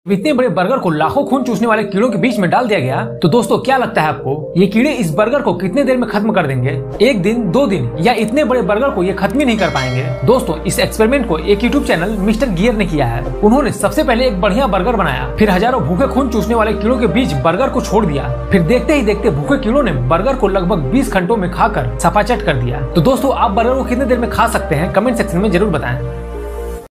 इतने बड़े बर्गर को लाखों खून चूसने वाले कीड़ों के बीच में डाल दिया गया, तो दोस्तों क्या लगता है आपको, ये कीड़े इस बर्गर को कितने देर में खत्म कर देंगे? 1 दिन, 2 दिन या इतने बड़े बर्गर को ये खत्म ही नहीं कर पाएंगे। दोस्तों इस एक्सपेरिमेंट को एक यूट्यूब चैनल मिस्टर गियर ने किया है। उन्होंने सबसे पहले एक बढ़िया बर्गर बनाया, फिर हजारों भूखे खून चूसने वाले कीड़ों के बीच बर्गर को छोड़ दिया, फिर देखते ही देखते भूखे कीड़ों ने बर्गर को लगभग 20 घंटों में खाकर सपाचट कर दिया। तो दोस्तों आप बर्गर को कितने देर में खा सकते हैं, कमेंट सेक्शन में जरूर बताएं।